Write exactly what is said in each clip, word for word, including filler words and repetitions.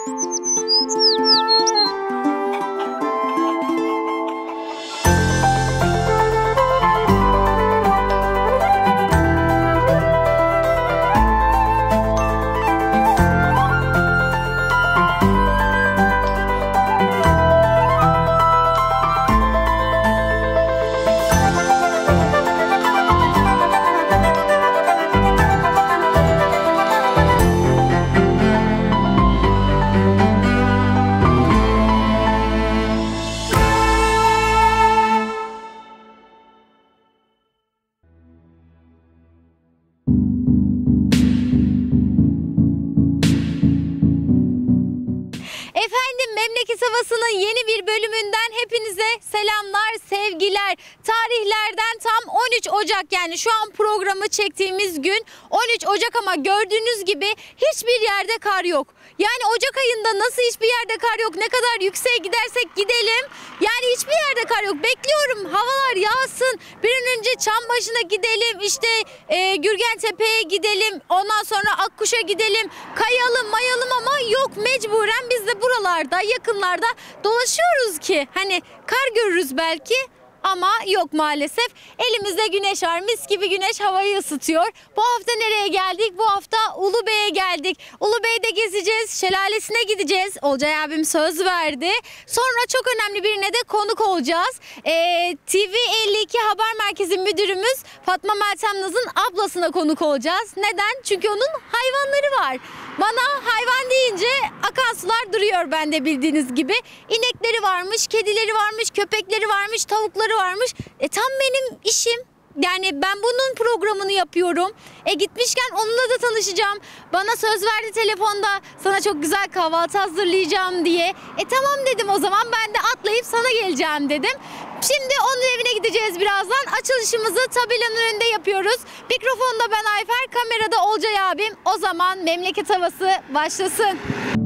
Havası'nın yeni bir bölümünden hepinize selamlar, sevgiler. Tarihlerden tam on üç Ocak, yani şu an programı çektiğimiz gün on üç Ocak ama gördüğünüz gibi hiçbir yerde kar yok. Yani Ocak ayında nasıl hiçbir yerde kar yok, ne kadar yükseğe gidersek gidelim yani hiçbir yerde kar yok. Bekliyorum havalar yağsın, bir an önce Çambaşı'na gidelim, işte e, Gürgentepe'ye gidelim, ondan sonra Akkuş'a gidelim, kayalım mayalım ama yok, mecburen biz de buralarda yakınlarda dolaşıyoruz ki hani kar görürüz belki. Ama yok maalesef. Elimizde güneş var. Mis gibi güneş havayı ısıtıyor. Bu hafta nereye geldik? Bu hafta Ulubey'e geldik. Ulubey'de gezeceğiz. Şelalesine gideceğiz. Olcay abim söz verdi. Sonra çok önemli birine de konuk olacağız. Ee, T V elli iki Haber Merkezi müdürümüz Fatma Meltem Naz'ın ablasına konuk olacağız. Neden? Çünkü onun hayvanları var. Bana hayvan deyince akan sular duruyor bende, bildiğiniz gibi. İnekleri varmış, kedileri varmış, köpekleri varmış, tavukları varmış. E tam benim işim. Yani ben bunun programını yapıyorum. E gitmişken onunla da tanışacağım. Bana söz verdi telefonda, sana çok güzel kahvaltı hazırlayacağım diye. E tamam dedim, o zaman ben de atlayıp sana geleceğim dedim. Şimdi onun evine gideceğiz birazdan. Açılışımızı tabelanın önünde yapıyoruz. Mikrofonda ben Ayfer, kamerada Olcay abim. O zaman memleket havası başlasın.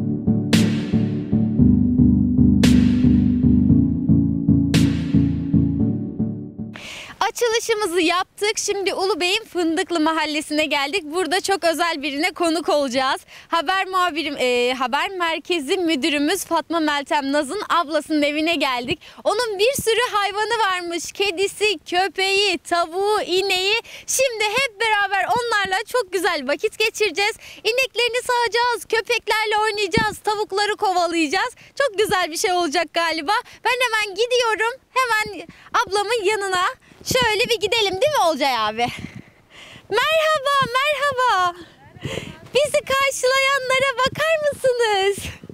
Açılışımızı yaptık. Şimdi Ulubey'in Fındıklı Mahallesi'ne geldik. Burada çok özel birine konuk olacağız. Haber muhabirim, e, haber merkezi müdürümüz Fatma Meltem Naz'ın ablasının evine geldik. Onun bir sürü hayvanı varmış. Kedisi, köpeği, tavuğu, ineği. Şimdi hep beraber onlarla çok güzel vakit geçireceğiz. İneklerini sağacağız, köpeklerle oynayacağız, tavukları kovalayacağız. Çok güzel bir şey olacak galiba. Ben hemen gidiyorum. Hemen ablamın yanına. Şöyle bir gidelim, değil mi Olcay abi? Merhaba, merhaba. Bizi karşılayanlara bakar mısınız?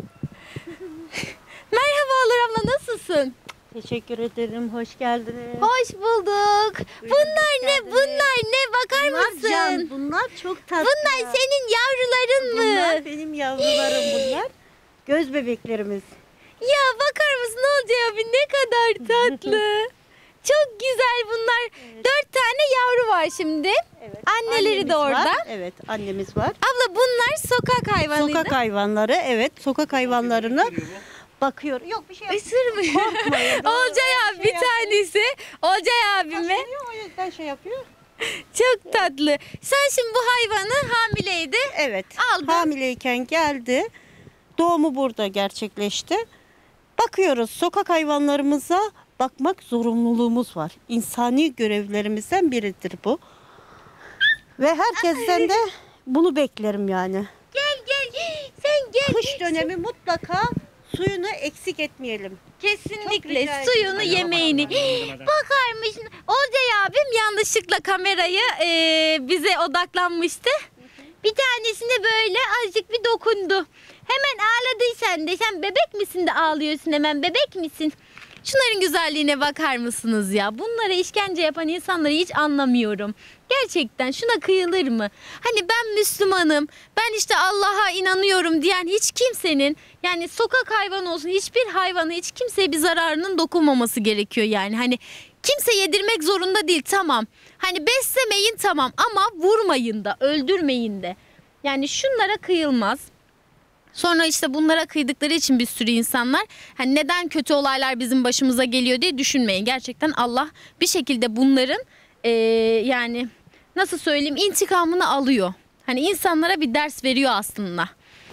Merhabalar abla, nasılsın? Teşekkür ederim, hoş geldiniz. Hoş bulduk. Bunlar ne, bunlar ne? Bakar bunlar mısın? Can, bunlar çok tatlı. Bunlar senin yavruların mı? Bunlar benim yavrularım bunlar. Göz bebeklerimiz. Ya bakar mısın Olcay abi, ne kadar tatlı. Çok güzel bunlar. Evet. Dört tane yavru var şimdi. Evet. Anneleri annemiz de orada. Var. Evet, annemiz var. Abla bunlar sokak hayvanıydı. Sokak hayvanları, evet. Sokak hayvanlarına bakıyor. Yok bir şey. Isırmıyor. Olcay abi bir tanesi. Olcay abime. O yüzden şey yapıyor. Çok tatlı. Sen şimdi bu hayvanı hamileydi. Evet. Aldın. Hamileyken geldi. Doğumu burada gerçekleşti. Bakıyoruz sokak hayvanlarımıza. Bakmak zorunluluğumuz var. İnsani görevlerimizden biridir bu. Ve herkesten de bunu beklerim yani. Gel gel. Sen gel. Kış dönemi mutlaka suyunu eksik etmeyelim. Kesinlikle suyunu, yemeğini. Bakar mısın? Olcay abim yanlışlıkla kamerayı e, bize odaklanmıştı. Bir tanesine böyle azıcık bir dokundu. Hemen ağladıysan de, sen bebek misin de ağlıyorsun hemen, bebek misin? Şunların güzelliğine bakar mısınız ya? Bunlara işkence yapan insanları hiç anlamıyorum. Gerçekten şuna kıyılır mı? Hani ben Müslümanım, ben işte Allah'a inanıyorum diyen hiç kimsenin, yani sokak hayvanı olsun, hiçbir hayvana hiç kimseye bir zararının dokunmaması gerekiyor yani. Hani kimse yedirmek zorunda değil, tamam. Hani beslemeyin tamam, ama vurmayın da, öldürmeyin de. Yani şunlara kıyılmaz. Sonra işte bunlara kıydıkları için bir sürü insanlar hani neden kötü olaylar bizim başımıza geliyor diye düşünmeyin. Gerçekten Allah bir şekilde bunların ee, yani nasıl söyleyeyim, intikamını alıyor. Hani insanlara bir ders veriyor aslında.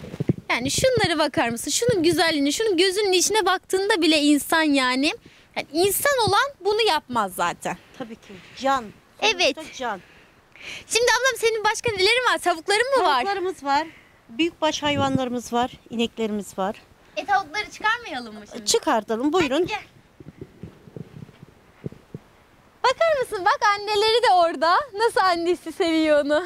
Yani şunlara bakar mısın? Şunun güzelliğine, şunun gözünün içine baktığında bile insan yani. Yani insan olan bunu yapmaz zaten. Tabii ki. Can. Evet. Sonuçta Can. Şimdi ablam senin başka nelerin var? Tavukların mı var? Tavuklarımız var. Büyükbaş hayvanlarımız var. İneklerimiz var. E tavukları çıkarmayalım mı şimdi? Çıkartalım. Buyurun. Gel. Bakar mısın? Bak anneleri de orada. Nasıl annesi seviyor onu.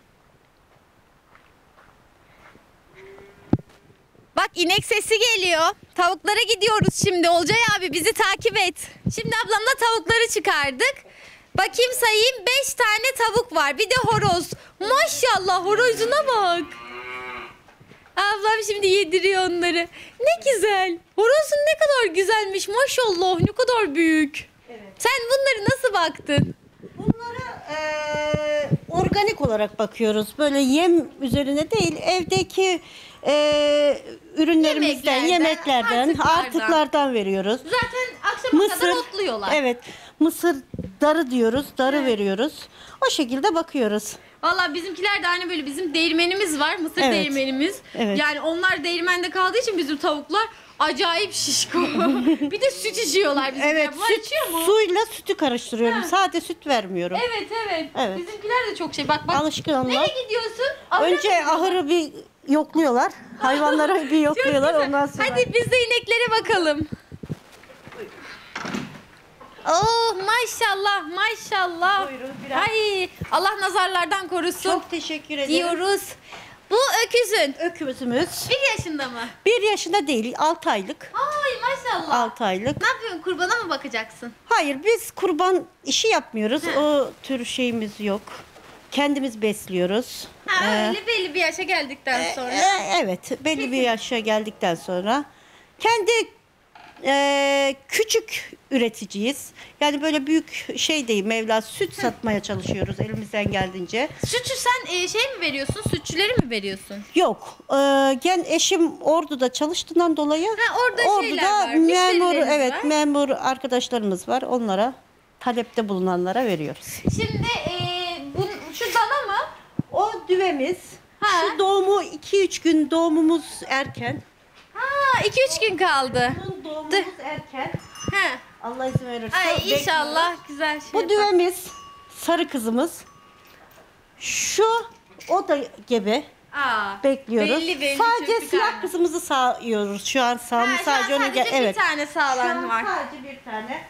Bak inek sesi geliyor. Tavuklara gidiyoruz şimdi. Olcay abi bizi takip et. Şimdi ablamla tavukları çıkardık. Bakayım sayayım. Beş tane tavuk var. Bir de horoz. Maşallah horozuna bak. Ablam şimdi yediriyor onları. Ne güzel. Horozun ne kadar güzelmiş. Maşallah ne kadar büyük. Evet. Sen bunları nasıl baktın? Bunlara eee, organik olarak bakıyoruz. Böyle yem üzerine değil, evdeki eee, ürünlerimizden, Yemeklerden, yemeklerden, artıklardan. artıklardan veriyoruz. Zaten akşama Mısır, kadar otluyorlar. evet, mısır darı diyoruz, darı veriyoruz. O şekilde bakıyoruz. Valla bizimkiler de aynı böyle bizim değirmenimiz var. Mısır Evet. değirmenimiz. Evet. Yani onlar değirmende kaldığı için bizim tavuklar acayip şişko. Bir de süt içiyorlar bizimkiler. Evet, Bunlar süt, içiyor mu? suyla sütü karıştırıyorum. Ha. Sade süt vermiyorum. Evet evet. Evet. Bizimkiler de çok şey. Bak bak. Alışkın onlar. Nereye gidiyorsun? Ahıra mı Önce gidiyorsun? ahırı bir yokluyorlar. Hayvanları bir Çok yokluyorlar. güzel. Ondan sonra. Hadi biz de ineklere bakalım. Oh maşallah maşallah. Buyurun, biraz. Ay Allah nazarlardan korusun Çok teşekkür ederim. diyoruz. Bu öküzün. Öküzümüz Bir yaşında mı? bir yaşında değil, altı aylık. Ay maşallah. altı aylık. Ne yapıyorsun? Kurbana mı bakacaksın? Hayır, biz kurban işi yapmıyoruz. O tür şeyimiz yok. Kendimiz besliyoruz. Ha Ee, öyle belli bir yaşa geldikten sonra. e, evet, belli bir yaşa geldikten sonra kendi e, küçük üreticiyiz. Yani böyle büyük şey değil, Mevla süt satmaya çalışıyoruz elimizden geldiğince. Sütü sen e, şey mi veriyorsun? Sütçüleri mi veriyorsun? Yok, e, gen eşim Ordu'da çalıştığından dolayı Ha, orada şeyler var, memur, müşterileriniz evet var. memur arkadaşlarımız var. Onlara talepte bulunanlara veriyoruz. Şimdi e, bu, şu dana mı? O düvemiz. Ha. Şu doğumu iki üç gün doğumumuz erken. Ha iki üç gün kaldı. Bunun doğumumuz Dı. erken. Ha. Allah izin verirse. Ay bekliyoruz. inşallah güzel şey. Bu yapar. düvemiz sarı kızımız. Şu o da gebe. Aa, Bekliyoruz. Belli belli. sadece çocuk siyah karnı. kızımızı sağıyoruz. Şu an Ha, sağımız şu an sadece onu sadece ge- evet. bir tane Şu sağlam an var. sadece bir tane.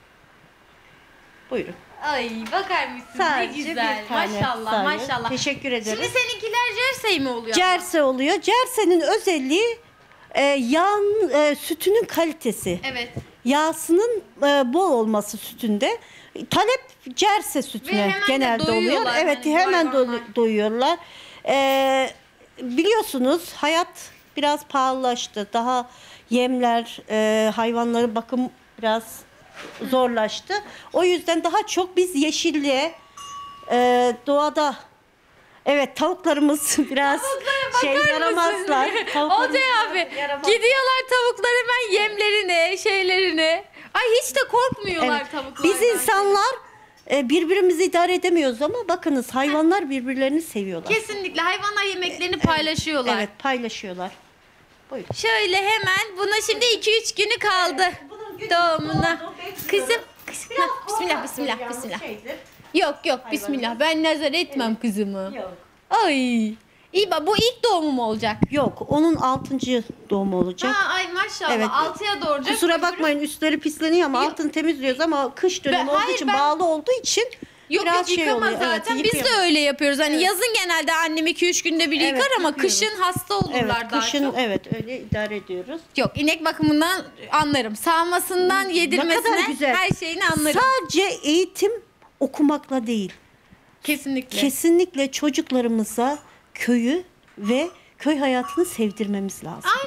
Buyurun. Ay bakar mısın Sadece ne güzel. bir tane Maşallah sağıyor. maşallah. Teşekkür ederim. Şimdi seninkiler jersey mi oluyor? Cerse oluyor. Cerse'nin özelliği e, yağın e, sütünün kalitesi. Evet. Yağsının e, bol olması sütünde. Talep cerse Ve sütüne hemen de genelde oluyor. doyuyorlar Evet, hani bu hemen do- hayvanlar. doyuyorlar. E, biliyorsunuz hayat biraz pahalılaştı. Daha yemler, e, hayvanların bakım biraz zorlaştı. O yüzden daha çok biz yeşilliğe, e, doğada, evet tavuklarımız biraz şey Bakar yaramazlar. mısın? Tavuklarımız Olcay abi yaramaz. gidiyorlar tavuklar hemen yemlerine şeylerine. Ay hiç de korkmuyorlar Evet. tavuklardan. Biz insanlar e, birbirimizi idare edemiyoruz ama bakınız hayvanlar birbirlerini seviyorlar. Kesinlikle hayvanlar yemeklerini paylaşıyorlar. Evet, paylaşıyorlar. Buyurun. Şöyle hemen buna şimdi iki üç günü kaldı Bunun günü doğumuna. doğdu, bekliyoruz. Kızım, kızım. Biraz Ha, bismillah korkaktır bismillah yalnız bismillah. şeydir. Yok yok bismillah ben nazar etmem kızımı. Yok. Ay. İyi bak bu ilk doğumu mu olacak? Yok, onun altıncı doğumu olacak. Ha ay maşallah Evet. altıya doğuracak. Kusura Öbürü- bakmayın, üstleri pisleniyor ama Yok. altını temizliyoruz ama kış dönemi Ben- olduğu hayır, için, ben- bağlı olduğu için Yok biraz yok şey yıkama oluyor. Evet, zaten. Biz de yıkıyor. öyle yapıyoruz. Hani Evet. yazın genelde annem iki üç günde bir Evet, yıkar ama yıkıyoruz. kışın hasta olurlar Evet, daha kışın çok. evet öyle idare ediyoruz. Yok inek bakımından anlarım. Sağmasından yedirmesine güzel. her şeyini anlarım. Sadece eğitim okumakla değil. Kesinlikle. Kesinlikle çocuklarımıza köyü ve köy hayatını sevdirmemiz lazım. Aynen özellikle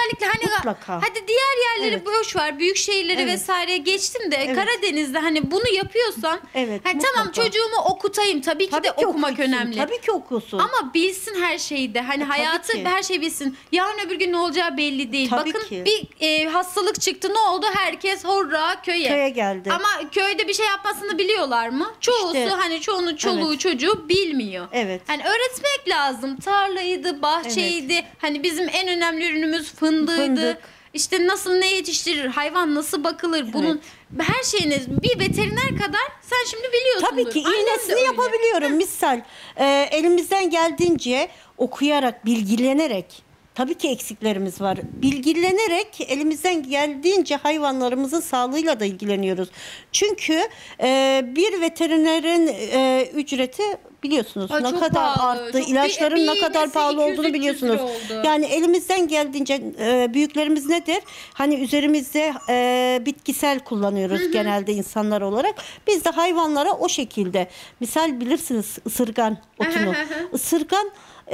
özellikle hani Mutlaka. hadi diğer yerleri Evet. boş ver, büyük şehirleri Evet. vesaire geçtim de Evet. Karadeniz'de hani bunu yapıyorsan Evet, hani tamam mutlaka. çocuğumu okutayım tabii ki Tabii de ki okumak okusun, önemli. Tabii ki okusun. Ama bilsin her şeyi de. Hani E, tabii hayatı ki. her şey bilsin. Yarın öbür gün ne olacağı belli değil. Tabii Bakın ki. bir e, hastalık çıktı. Ne oldu? Herkes horra köye. Köye geldi. Ama köyde bir şey yapmasını biliyorlar mı? Çoğusu İşte, hani çoğunun çoluğu evet. çocuğu bilmiyor. Evet. Hani öğretmek lazım. Tarlaydı, bahçeydi. Hani bizim en önemli ürünümüz fındığıydı. Fındık. İşte nasıl ne yetiştirir, hayvan nasıl bakılır, bunun her şeyini bir veteriner kadar sen şimdi biliyorsundur. Tabii ki Annem de iğnesini öyle. yapabiliyorum. Misal e, elimizden geldiğince okuyarak, bilgilenerek, tabii ki eksiklerimiz var. Bilgilenerek elimizden geldiğince hayvanlarımızın sağlığıyla da ilgileniyoruz. Çünkü e, bir veterinerin e, ücreti biliyorsunuz Ay, ne çok kadar pahalı. arttı. Çok- İlaçların bir- ne bir kadar iğnesi pahalı iki yüz olduğunu üç yüz biliyorsunuz. lira oldu. Yani elimizden geldiğince e, büyüklerimiz nedir? Hani üzerimizde e, bitkisel kullanıyoruz genelde insanlar olarak. Biz de hayvanlara o şekilde. Misal bilirsiniz ısırgan otunu. Isırgan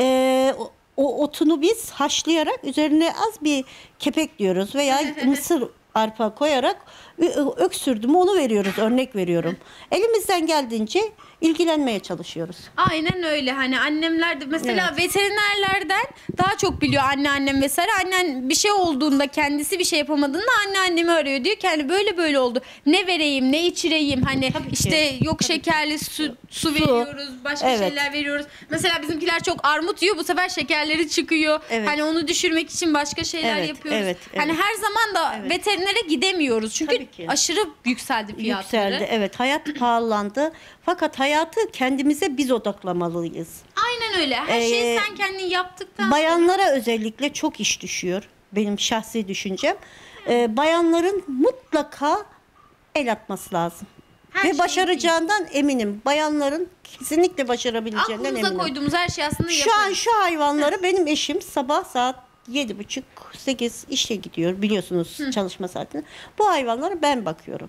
e, o- o otunu biz haşlayarak üzerine az bir kepek diyoruz veya mısır arpa koyarak ö- öksürdüm onu veriyoruz, örnek veriyorum. Elimizden geldiğince ilgilenmeye çalışıyoruz. Aynen öyle. Hani annemler de mesela Evet. veterinerlerden daha çok biliyor anneannem vesaire. Annen bir şey olduğunda kendisi bir şey yapamadığında anneannemi arıyor. Diyor ki hani böyle böyle oldu. Ne vereyim, ne içireyim? Hani Tabii ki. işte yok şekerli su, su veriyoruz, başka Evet. şeyler veriyoruz. Mesela bizimkiler çok armut yiyor. Bu sefer şekerleri çıkıyor. Evet. Hani onu düşürmek için başka şeyler Evet, yapıyoruz. evet, Hani evet. her zaman da Evet. veterinere gidemiyoruz. Çünkü Tabii ki. aşırı yükseldi fiyatları. Yükseldi. Evet, hayat pahalandı. Fakat hayatı kendimize biz odaklamalıyız. Aynen öyle. Her şeyi Ee, sen kendin yaptıktan Bayanlara özellikle çok iş düşüyor. Benim şahsi düşüncem. Ee, bayanların mutlaka el atması lazım. Her şey Ve başaracağından eminim. Bayanların kesinlikle başarabileceğinden aklımıza eminim. koyduğumuz her şey aslında Şu yaparız. an şu hayvanları benim eşim sabah saat yedi buçuk sekiz işe gidiyor biliyorsunuz çalışma saatinde. Bu hayvanlara ben bakıyorum.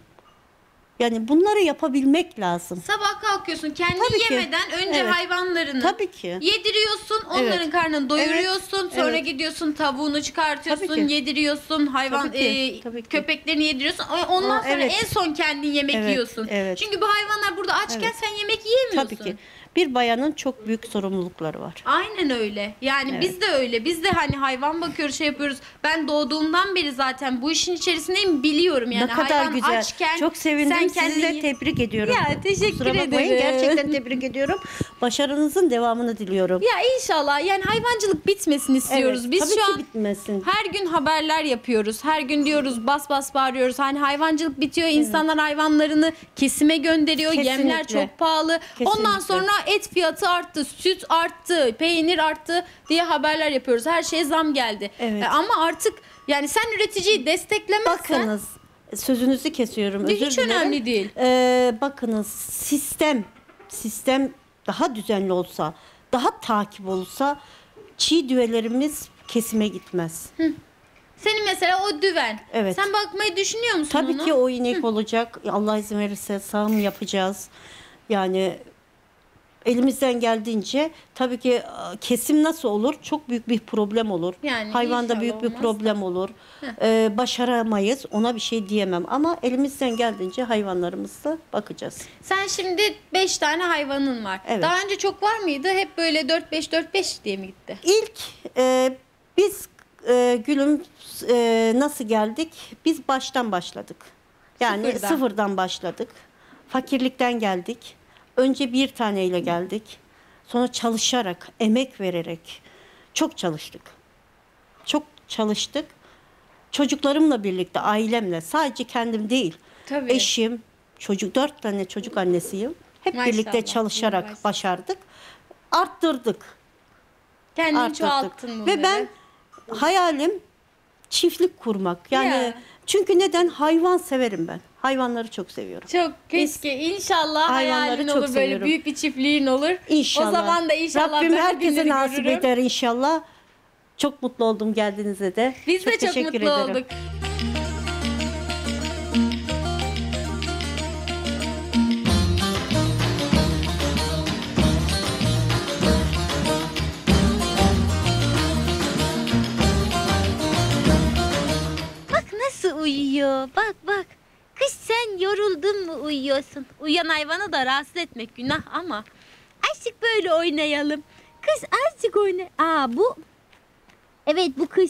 Yani bunları yapabilmek lazım. Sabah kalkıyorsun kendi Tabii ki. yemeden önce Evet. hayvanlarını Tabii ki. yediriyorsun. Onların Evet. karnını doyuruyorsun. Evet. Sonra Evet. gidiyorsun tavuğunu çıkartıyorsun, Tabii ki. yediriyorsun. Hayvan Tabii ki. e, Tabii ki. köpeklerini yediriyorsun. Ondan Aa, sonra evet. en son kendin yemek Evet, yiyorsun. evet. Çünkü bu hayvanlar burada açken Evet. sen yemek yiyemiyorsun. Tabii ki. Bir bayanın çok büyük sorumlulukları var. Aynen öyle. Yani Evet. biz de öyle. Biz de hani hayvan bakıyoruz, şey yapıyoruz. Ben doğduğumdan beri zaten bu işin içerisindeyim, biliyorum yani. ne kadar hayvan güzel. açken Çok sevindim. sen Sizi kendini- de tebrik ediyorum. Ya, teşekkür Kusura bakmayın. ederim. Gerçekten tebrik ediyorum. Başarınızın devamını diliyorum. Ya inşallah yani hayvancılık bitmesin istiyoruz. Evet, Biz tabii şu ki an bitmesin. her gün haberler yapıyoruz. Her gün diyoruz, bas bas bağırıyoruz. Hani hayvancılık bitiyor, insanlar hayvanlarını kesime gönderiyor. Kesinlikle. Yemler çok pahalı. Ondan Kesinlikle. sonra et fiyatı arttı, süt arttı, peynir arttı diye haberler yapıyoruz. Her şeye zam geldi. Evet. E, ama artık yani sen üreticiyi desteklemezsen Bakınız, sözünüzü kesiyorum. Hiç Özür dilerim. önemli değil. Ee, bakınız, sistem sistem daha düzenli olsa, daha takip olsa çiğ düvelerimiz kesime gitmez. senin mesela o düven. Evet. Sen bakmayı düşünüyor musun Tabii onu? ki o inek olacak. Allah izin verirse sağım yapacağız. Yani elimizden geldiğince tabii ki kesim nasıl olur? Çok büyük bir problem olur. Yani Hayvanda inşallah büyük bir olmaz problem olur. Ee, başaramayız. Ona bir şey diyemem ama elimizden geldiğince hayvanlarımızla bakacağız. Sen şimdi beş tane hayvanın var. Evet. Daha önce çok var mıydı? Hep böyle dört beş dört beş diye mi gitti? İlk e, biz e, Gülüm e, nasıl geldik? Biz baştan başladık. Yani Sıfırdan. sıfırdan başladık. Fakirlikten geldik. Önce bir taneyle geldik. Sonra çalışarak, emek vererek çok çalıştık. Çok çalıştık. Çocuklarımla birlikte, ailemle, sadece kendim değil. Tabii. Eşim, çocuk, dört tane çocuk annesiyim. Hep Maşallah, birlikte Allah çalışarak başlasın. başardık. Arttırdık. Kendini Arttırdık. çoğalttın bunları. Ve ben hayalim çiftlik kurmak. Yani Ya. çünkü neden? Hayvan severim ben. Hayvanları çok seviyorum. Çok keşke inşallah hayvanları hayalin çok olur böyle seviyorum. büyük bir çiftliğin olur. İnşallah. O zaman da inşallah Rabbim böyle herkese günleri nasip görürüm. eder inşallah. Çok mutlu oldum geldiğinize de. Biz de çok teşekkür mutlu ederim. olduk. uyuyor. Bak bak. Kız sen yoruldun mu uyuyorsun? Uyuyan hayvanı da rahatsız etmek günah ama. Azıcık böyle oynayalım. Kız azıcık oyna. Aa bu. Evet bu kız.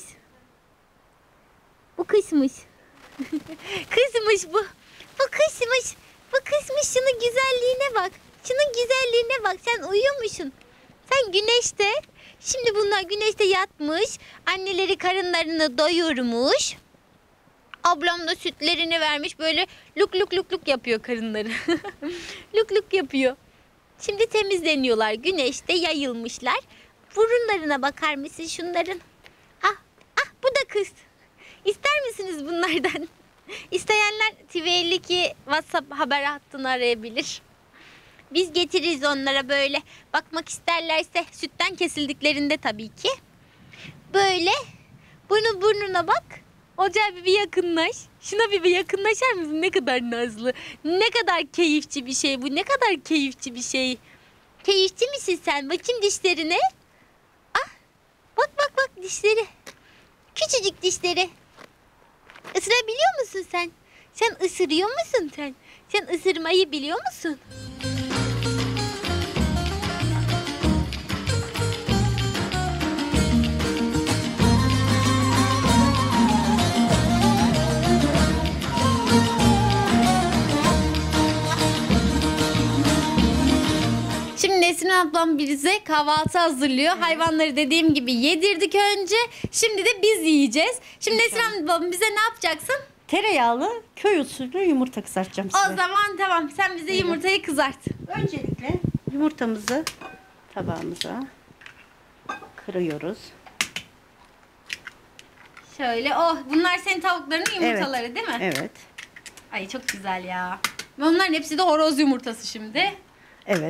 Bu kızmış. Kızmış bu. Bu kızmış. Bu kızmış. Şunun güzelliğine bak. Şunun güzelliğine bak. Sen uyuyormuşsun. Sen güneşte. Şimdi bunlar güneşte yatmış. Anneleri karınlarını doyurmuş. Ablam da sütlerini vermiş. Böyle luk luk luk luk yapıyor karınları. Luk luk yapıyor. Şimdi temizleniyorlar. Güneşte yayılmışlar. Burunlarına bakar mısın şunların? Ah, ah bu da kız. İster misiniz bunlardan? İsteyenler T V elli iki WhatsApp haber hattını arayabilir. Biz getiririz onlara böyle. Bakmak isterlerse sütten kesildiklerinde tabii ki. Böyle bunu burnuna bak. Ocağa bir, bir yakınlaş. Şuna bir, bir yakınlaşar mısın? Ne kadar nazlı. Ne kadar keyifçi bir şey bu. Ne kadar keyifçi bir şey. Keyifçi misin sen? Bakayım dişlerine. Ah. Bak bak bak dişleri. Küçücük dişleri. Isırabiliyor musun sen? Sen ısırıyor musun sen? Sen ısırmayı biliyor musun? Şimdi Nesrin ablam bize kahvaltı hazırlıyor. Evet. Hayvanları dediğim gibi yedirdik önce. Şimdi de biz yiyeceğiz. Şimdi Nesrin ablam bize ne yapacaksın? Tereyağlı köy usulü yumurta kızartacağım size. O zaman tamam. Sen bize evet. yumurtayı kızart. Öncelikle yumurtamızı tabağımıza kırıyoruz. Şöyle. Oh bunlar senin tavuklarının yumurtaları evet. değil mi? Evet. Ay çok güzel ya. Bunların hepsi de horoz yumurtası şimdi. Evet.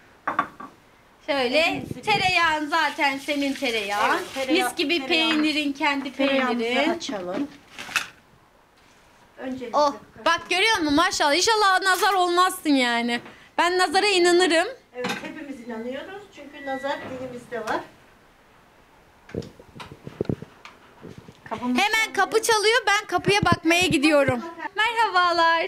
Şöyle tereyağın zaten senin tereyağın. Evet, tereyağı, Mis gibi peynirin kendi peynirin. Açalım. Öncelikle oh bak görüyor musun maşallah inşallah nazar olmazsın yani. Ben nazara inanırım. Evet hepimiz inanıyoruz çünkü nazar dinimizde var. Kapımız Hemen kapı çalıyor ben kapıya bakmaya gidiyorum. Merhabalar.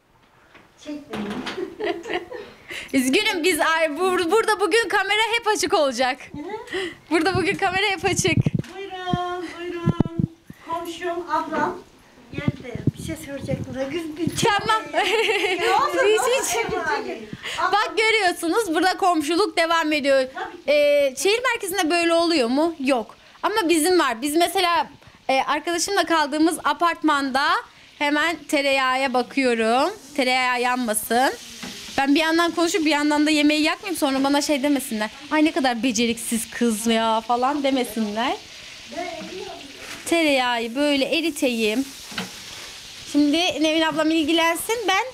Üzgünüm biz ay, bur, burada bugün kamera hep açık olacak. Burada bugün kamera hep açık. Buyurun buyurun. Komşum ablam. Geldi. Bir şey soracaktım da. Tamam. hiç, hiç. Bak görüyorsunuz burada komşuluk devam ediyor. Ee, şehir merkezinde böyle oluyor mu? Yok. Ama bizim var. Biz mesela e, arkadaşımla kaldığımız apartmanda hemen tereyağıya bakıyorum. Tereyağı yanmasın. Ben bir yandan konuşup bir yandan da yemeği yakmayayım sonra bana şey demesinler. Ay ne kadar beceriksiz kız ya falan demesinler. Tereyağı böyle eriteyim. Şimdi Nevin ablam ilgilensin ben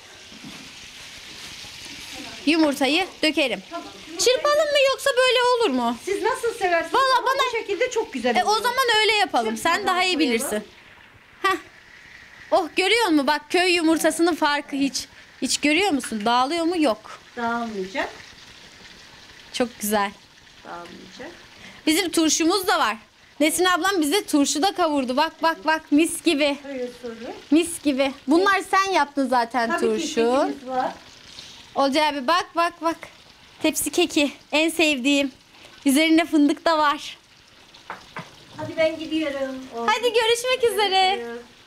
yumurtayı dökerim. Çırpalım mı yoksa böyle olur mu? Siz nasıl seversiniz? Valla bana bu şekilde çok güzel e, oluyor. o zaman öyle yapalım. Sen daha iyi bilirsin. Heh. Oh görüyor musun? Bak köy yumurtasının farkı hiç. Hiç görüyor musun? Dağılıyor mu? Yok. Dağılmayacak. Çok güzel. Dağılmayacak. Bizim turşumuz da var. Nesin ablam bize turşu da kavurdu. Bak bak bak mis gibi. Öyle soru. Mis gibi. Bunlar sen yaptın zaten Tabii turşu. ki kekimiz var. Olcay abi bak bak bak. Tepsi keki. En sevdiğim. Üzerinde fındık da var. Hadi ben gidiyorum. Oh. Hadi görüşmek üzere.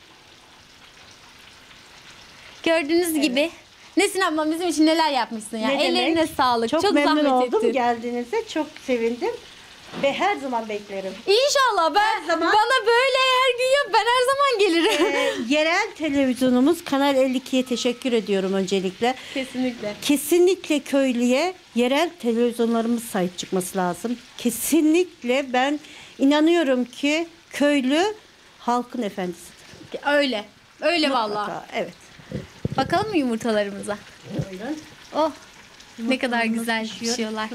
Gördüğünüz evet. gibi. Nesin ablam bizim için neler yapmışsın ya. Ne Ellerine demek? Sağlık. Çok, Çok memnun zahmet oldum ettin. geldiğinize. Çok sevindim. Ve her zaman beklerim. İnşallah ben her zaman, bana böyle her gün yap ben her zaman gelirim. E, yerel televizyonumuz Kanal elli iki'ye teşekkür ediyorum öncelikle. Kesinlikle. Kesinlikle köylüye yerel televizyonlarımız sahip çıkması lazım. Kesinlikle ben inanıyorum ki köylü halkın efendisidir. Öyle. Öyle Mutlaka, vallahi. evet. Bakalım mı yumurtalarımıza? Buyurun. Oh. Ne kadar güzel pişiyorlar.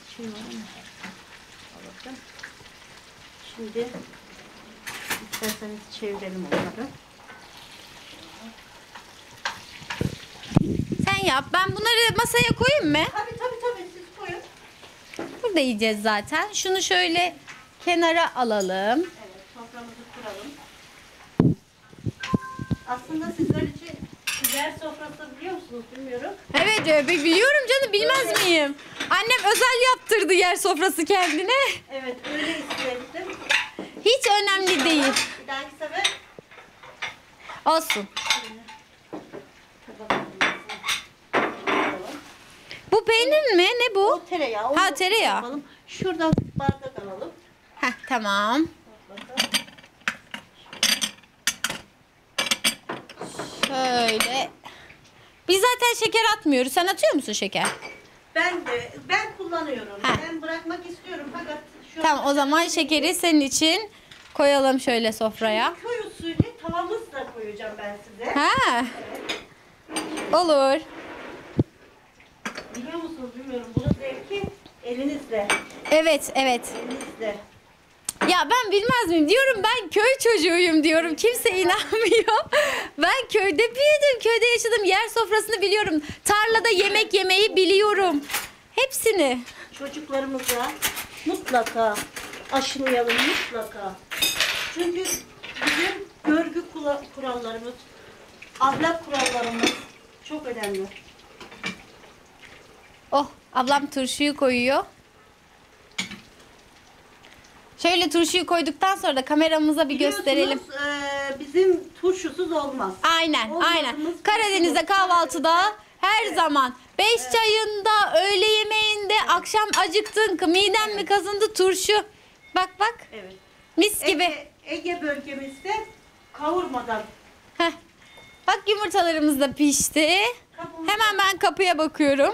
Bakın. Şimdi isterseniz çevirelim onları. Sen yap. Ben bunları masaya koyayım mı? Tabii tabii tabii siz koyun. Burada yiyeceğiz zaten. Şunu şöyle kenara alalım. Evet, soframızı kuralım. Aslında sizler için yer sofrası biliyor musunuz bilmiyorum. Evet e, bi- biliyorum canım, bilmez miyim? Annem özel yaptırdı yer sofrası kendine. Evet öyle istedim. Hiç önemli değil. Bir dahaki sefer Olsun. Bu peynir mi? Ne bu? o tereyağı. onu Ha, tereyağı. yapalım. Şuradan bardak alalım. Heh, tamam. Şöyle. Biz zaten şeker atmıyoruz. Sen atıyor musun şeker? Ben de ben kullanıyorum. Ha. Ben bırakmak istiyorum fakat şu Tamam, o zaman şekeri senin için koyalım şöyle sofraya. köy usulü tavamız da koyacağım ben size. Ha. Olur. Biliyor musunuz bilmiyorum. Bunun zevki elinizle. Evet, evet. Elinizle. Ya ben bilmez miyim? Diyorum ben köy çocuğuyum diyorum. Kimse inanmıyor. Ben köyde büyüdüm. Köyde yaşadım. Yer sofrasını biliyorum. Tarlada yemek yemeyi biliyorum. Hepsini. Çocuklarımıza mutlaka aşılayalım mutlaka. Çünkü bizim görgü kula- kurallarımız, ahlak kurallarımız çok önemli. Oh, ablam turşuyu koyuyor. Şöyle turşuyu koyduktan sonra da kameramıza bir gösterelim. Biliyorsunuz, eee, bizim turşusuz olmaz. Aynen, Olmadığımız aynen. turşu Karadeniz'de yok. kahvaltıda her zaman beş çayında, öğle yemeğinde, akşam acıktın, miden mi kazındı, turşu. Bak bak, Evet. mis gibi. Ege, Ege bölgemizde kavurmadan. Heh. Bak yumurtalarımız da pişti. Kabuğunu- Hemen ben kapıya bakıyorum.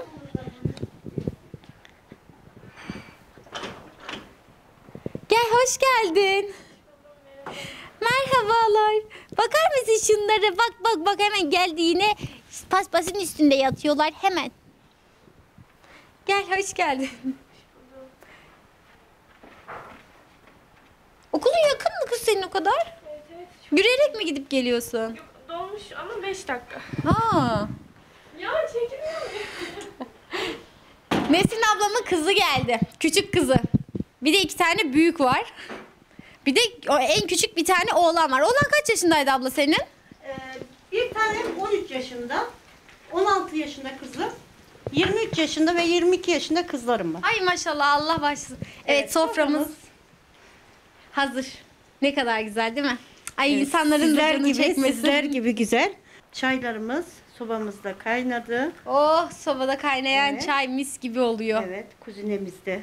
Gel, hoş geldin. Merhabalar. Bakar mısın şunlara? Bak bak bak, hemen geldi yine. Paspasın üstünde yatıyorlar hemen. Gel, hoş geldin. Okulun yakın mı kız senin o kadar? Evet, evet. Yürüyerek mi gidip geliyorsun? Dolmuş ama beş dakika. Ha. Ya çekilmiyor mu? Nesin ablamın kızı geldi. Küçük kızı. Bir de iki tane büyük var. Bir de o en küçük bir tane oğlan var. Oğlan kaç yaşındaydı abla senin? Eee, bir tane on üç yaşında, on altı yaşında kızım, yirmi üç yaşında ve yirmi iki yaşında kızlarım var. Ay maşallah, Allah başlasın. Evet, Evet, soframız soframız. hazır. Ne kadar güzel değil mi? Ay Evet, insanların da sizler canı gibi, çekmesin. sizler gibi güzel. Çaylarımız sobamızda kaynadı. Oh, sobada kaynayan Evet. çay mis gibi oluyor. Evet, kuzinemizde.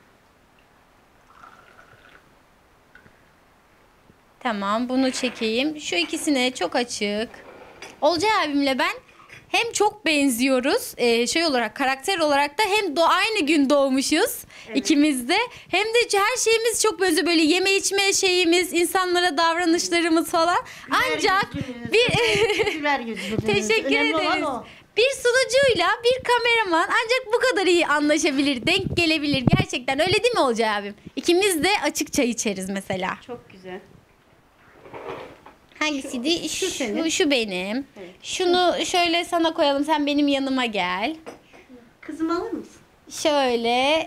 Tamam, bunu çekeyim. Şu ikisine çok açık. Olcay abimle ben hem çok benziyoruz, e, şey olarak, karakter olarak da hem de aynı gün doğmuşuz Evet. ikimiz de. Hem de her şeyimiz çok benziyor, böyle yeme içme şeyimiz, insanlara davranışlarımız falan. Ancak Güler bir güler yüzlünüz. teşekkür Önemli olan ederiz. o. Bir sunucuyla bir kameraman ancak bu kadar iyi anlaşabilir, denk gelebilir. Gerçekten öyle değil mi Olcay abim? İkimiz de açık çay içeriz mesela. Çok güzel. Hangisiydi? Şu- şu Şu, senin. şu benim. Evet. Şunu şöyle sana koyalım. Sen benim yanıma gel. Kızım alır mısın? Şöyle.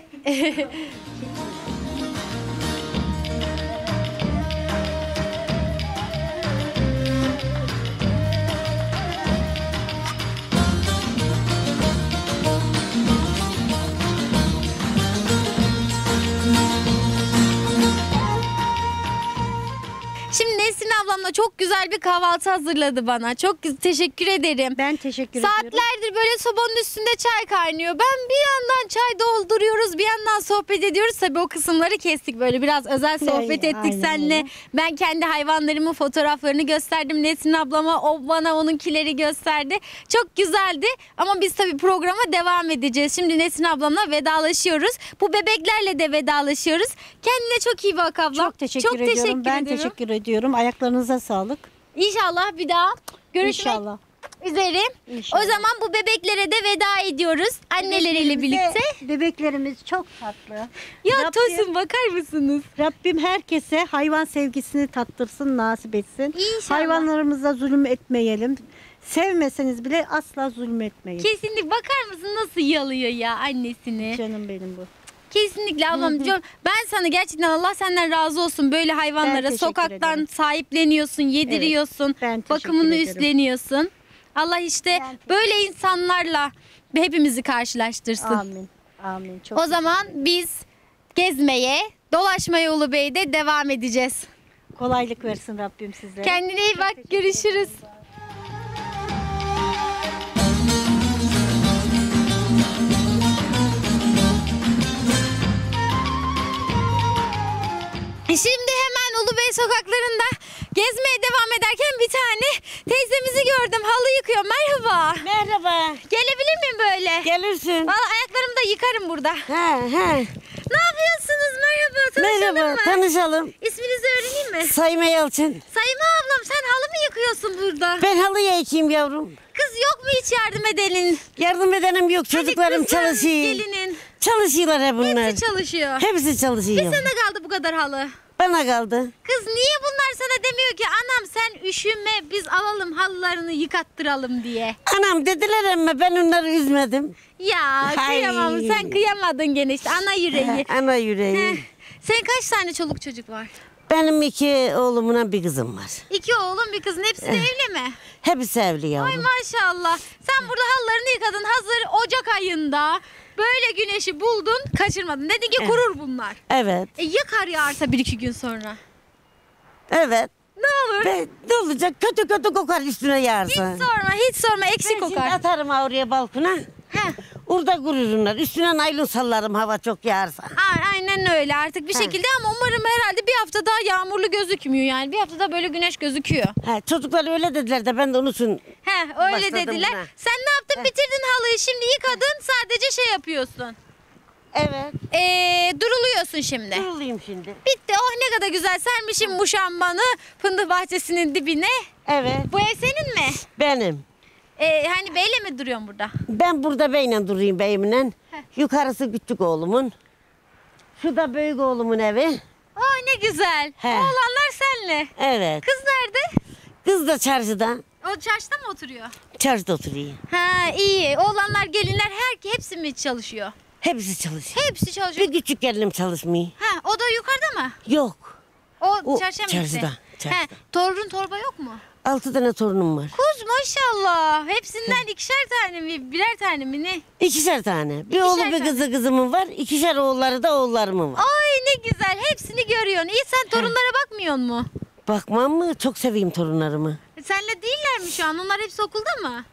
Şimdi Nesrin ablamla çok güzel bir kahvaltı hazırladı bana. Çok güzel, teşekkür ederim. Ben teşekkür ediyorum. Saatlerdir böyle sobanın üstünde çay kaynıyor. Ben bir yandan çay dolduruyoruz, bir yandan sohbet ediyoruz. Tabii o kısımları kestik, böyle biraz özel sohbet Ay, ettik aynen seninle. öyle. Ben kendi hayvanlarımın fotoğraflarını gösterdim Nesrin ablama, o bana onunkileri gösterdi. Çok güzeldi ama biz tabii programa devam edeceğiz. Şimdi Nesrin ablamla vedalaşıyoruz. Bu bebeklerle de vedalaşıyoruz. Kendine çok iyi bak ablam. Çok teşekkür ediyorum. teşekkür ben ederim. teşekkür ediyorum. Ayaklarınıza sağlık. İnşallah bir daha görüşmek İnşallah. üzere. İnşallah. O zaman bu bebeklere de veda ediyoruz. Anneleriyle Bebeklerimize- birlikte. Bebeklerimiz çok tatlı. Ya Rabbim- Tosun, bakar mısınız? Rabbim herkese hayvan sevgisini tattırsın, nasip etsin. İnşallah. Hayvanlarımıza zulüm etmeyelim. Sevmeseniz bile asla zulmetmeyin. Kesinlikle, bakar mısın nasıl yalıyor ya annesini? Canım benim bu. Kesinlikle ablam diyorum. Ben sana gerçekten Allah senden razı olsun. Böyle hayvanlara teşekkür sokaktan ederim. sahipleniyorsun, yediriyorsun, ben teşekkür bakımını ederim. üstleniyorsun. Allah işte böyle insanlarla hepimizi karşılaştırsın. Amin. Amin. Çok O zaman biz gezmeye, dolaşmaya Ulubey'de devam edeceğiz. kolaylık versin Rabbim size. Kendine iyi bak. Görüşürüz. Şimdi hemen Ulubey sokaklarında gezmeye devam ederken bir tane teyzemizi gördüm. Halı yıkıyor. Merhaba. Merhaba. Gelebilir miyim böyle? Gelirsin. Valla ayaklarımı da yıkarım burada. Ha ha. Ne yapıyorsunuz? Merhaba. Tanışalım Merhaba. mı? Tanışalım. İsminizi öğreneyim mi? Sayma Yalçın. Sayma ablam, sen halı mı yıkıyorsun burada? Ben halı yıkayayım yavrum. Kız yok mu hiç yardım edenin? Yardım edenim yok. Çocuklarım Hadi kızın, çalışıyor. gelinin. Çalışıyorlar hep bunlar. Hepsi çalışıyor. Hepsi Bir çalışıyor. sana kaldı bu kadar halı. Bana kaldı. Kız niye bunlar sana demiyor ki anam sen üşüme biz alalım halılarını yıkattıralım diye. Anam dediler ama ben onları üzmedim. Ya Hay. kıyamam, sen kıyamadın gene işte ana yüreği. Ana yüreği. Heh. Senin kaç tane çoluk çocuk var? Benim iki oğlumla bir kızım var. İki oğlum bir kızın, hepsi de evli mi? Hepsi evli Ay yavrum. maşallah. Sen burada halılarını yıkadın hazır Ocak ayında. Böyle güneşi buldun kaçırmadın. Dedin ki kurur bunlar. Evet. E ya kar yağarsa bir iki gün sonra? Evet. Ne olur? Ve ne olacak? Kötü kötü kokar üstüne yağarsa. Hiç sorma hiç sorma Ben eksik şimdi kokar. atarım ha oraya balkona. Heh. Orada kururunlar. Üstüne naylon sallarım hava çok yağarsa. A- Aynen öyle artık bir Ha. şekilde ama umarım herhalde bir hafta daha yağmurlu gözükmüyor yani. Bir hafta daha böyle güneş gözüküyor. Ha, çocuklar öyle dediler de ben de onun için He öyle Başladım dediler. buna. Sen ne yaptın? Bitirdin halıyı şimdi yıkadın sadece şey yapıyorsun. evet Ee, duruluyorsun şimdi. durulayım şimdi. Bitti. Oh ne kadar güzel sermişim muşambanı fındık bahçesinin dibine. Evet Bu ev senin mi? benim. Ee, hani beyle mi duruyorsun burada? Ben burada beyle durayım beyimle. Yukarısı küçük oğlumun. Şu da büyük oğlumun evi. Oh ne güzel. He. Oğlanlar senle. Evet. Kız nerede? Kız da çarşıda. O çarşıda mı oturuyor? Çarşıda oturuyor. Ha iyi. Oğlanlar, gelinler her hepsi mi çalışıyor? Hepsi çalışıyor. Hepsi çalışıyor. Bir küçük gelinim çalışmıyor. Ha o da yukarıda mı? Yok. O, O çarşıya mı çarşıda, gitti? çarşıda. He, torun torba yok mu? Altı tane torunum var. Kuz maşallah. Hepsinden ikişer tane mi, birer tane mi ne? İkişer tane. Bir oğlu İkişer bir tane. kızı kızımın var. İkişer oğulları da oğullarımın var. Ay ne güzel. Hepsini görüyorsun. İyi sen torunlara bakmıyor mu? Bakmam mı? Çok seveyim torunlarımı. Senle değiller mi şu an? Onlar hepsi okulda mı?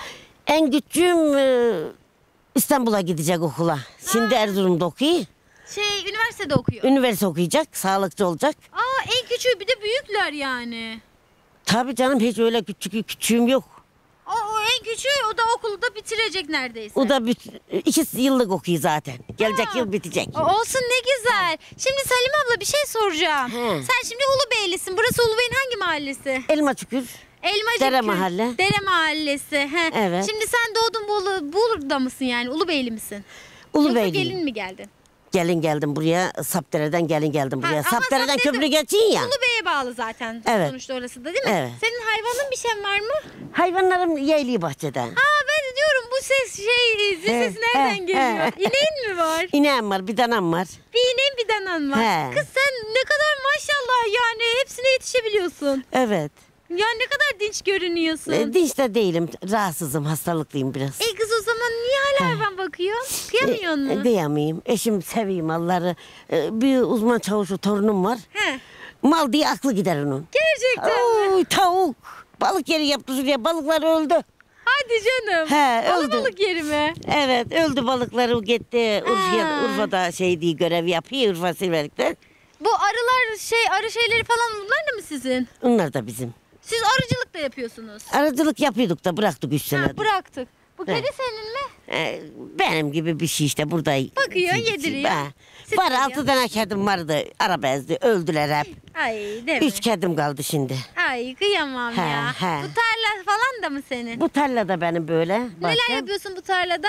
En küçüğüm e, İstanbul'a gidecek okula. Şimdi Erzurum'da okuyor. Şey üniversitede okuyor. Üniversite okuyacak, sağlıkçı olacak. Aa en küçüğü bir de büyükler yani. Tabii canım hiç öyle küçük küçüğüm yok. O, o en küçüğü o da okulu da bitirecek neredeyse. O da büt- iki yıllık okuyor zaten. Gelecek Ha. yıl bitecek. O- Olsun ne güzel. Şimdi Salim abla bir şey soracağım. He. Sen şimdi Ulubeylisin. Burası Ulubey'in hangi mahallesi? Elma çükür. Elmacık Dere Köy. mahalle. Dere mahallesi. He. Evet. Şimdi sen doğdun Bolu, Bolu'da mısın yani? Ulubeyli misin? Yoksa Ulubeyliyim. gelin mi geldin? Gelin geldim buraya. Sapdere'den gelin geldim Ha, buraya. ama Sapdere'den Sapdere'de- köprü geçeyim ya. Ulubey'e bağlı zaten Evet. sonuçta orası da değil mi? Evet. Senin hayvanın bir şey var mı? Hayvanlarım yeyliği bahçede. Aa ben de diyorum bu ses şey zil He, sesi nereden he, geliyor? he. İneğin mi var? İneğim var, bir danam var. Bir ineğin bir danan var. He. Kız sen ne kadar maşallah yani hepsine yetişebiliyorsun. Evet. Ya ne kadar dinç görünüyorsun. E, dinç de değilim. Rahatsızım, hastalıklıyım biraz. E kız o zaman niye hala hayvan bakıyorsun? Kıyamıyorsun E, mu? Kıyamayayım. Eşim seveyim Allah'ı. E, bir uzman çavuşu torunum var. He. Mal diye aklı gider onun. Gerçekten mi? Oy, tavuk. Balık yeri yaptı şuraya. Balıklar öldü. Hadi canım. He, öldü. Alabalık yeri mi? Evet öldü balıkları gitti. Urfa'ya, Ha. Urfa'da şey diye görev yapıyor. Urfa Silverik'te. Bu arılar şey arı şeyleri falan bunlar da mı sizin? Onlar da bizim. Siz arıcılık da yapıyorsunuz. Aracılık yapıyorduk da bıraktık üç Ha, senedir. bıraktık. Bu He. kedi senin mi? E, benim gibi bir şey işte burada. Bakıyor, Şey- yediriyor. Ha. Süt Var veriyor. altı tane kedim vardı. Araba ezdi. Öldüler hep. Ay değil mi? Üç kedim kaldı şimdi. Ay kıyamam He, ya. he. Bu tarla falan da mı senin? Bu tarlada benim böyle. Neler bahçem. yapıyorsun bu tarlada?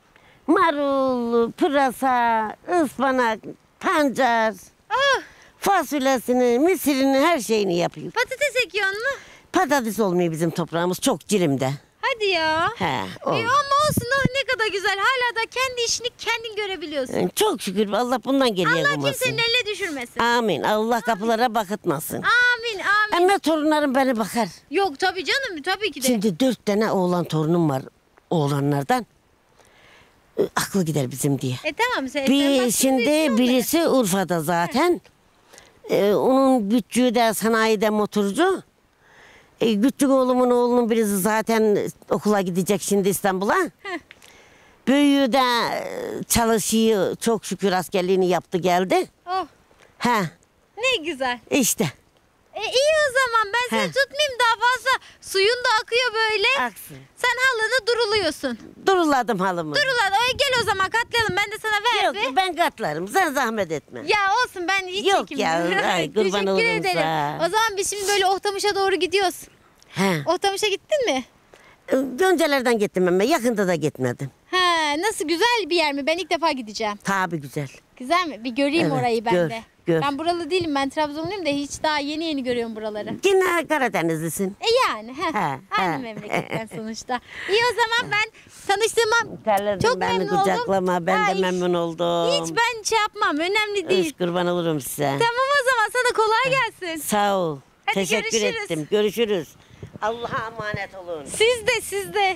Marul, pırasa, ıspanak, pancar, Oh fasulyesini, misirini her şeyini yapıyor. patates ekiyorsun mu? Patates olmuyor bizim toprağımız çok cirimde. Hadi ya. He, İyi olmuyor. ama olsun oh, ne ne kadar güzel. Hala da kendi işini kendin görebiliyorsun. Yani çok şükür Allah bundan geriye Allah kılmasın. kimsenin eline düşürmesin. Amin. Allah kapılara bakıtmasın. Amin amin. Ama torunlarım beni bakar. Yok tabii canım tabii ki de. Şimdi dört tane oğlan torunum var oğlanlardan. E, Aklı gider bizim diye. E tamam sen. sen Bir bak şimdi birisi Urfa'da zaten. E, onun küçüğü de sanayide motorcu. E, küçük oğlumun oğlunun birisi zaten okula gidecek şimdi İstanbul'a. Büyüğü de e, çalışıyor. Çok şükür askerliğini yaptı geldi. Oh Ha ne güzel. işte. E iyi o zaman ben seni Heh. tutmayayım daha fazla. Suyun da akıyor böyle. Aksın. Sen halını duruluyorsun. Duruladım halımı. Durula Ay, gel o zaman katlayalım ben de sana ver Yok bir. ben katlarım. Sen zahmet etme. Ya olsun ben hiç Yok çekinmiyorum. ya, ay, kurban Teşekkür olurum ederim. sana. O zaman biz şimdi böyle Ohtamış'a doğru gidiyoruz. He. Ohtamış'a gittin mi? Öncelerden gittim ama yakında da gitmedim. Ha, nasıl güzel bir yer mi? Ben ilk defa gideceğim. Tabi güzel. Güzel mi? Bir göreyim Evet, orayı ben gör, de. gör. Ben buralı değilim. Ben Trabzonluyum da hiç daha yeni yeni görüyorum buraları. Yine Karadenizlisin. E yani. Heh. He, Aynı he. memleketten sonuçta. İyi o zaman ben tanıştığıma Terledim çok beni memnun oldum. kucaklama. Ben Ay, de memnun oldum. Hiç ben şey yapmam. Önemli değil. Üf, kurban olurum size. Tamam o zaman sana kolay gelsin. Sağ ol. Hadi Teşekkür görüşürüz. ettim. Görüşürüz. Allah'a emanet olun. Siz de siz de.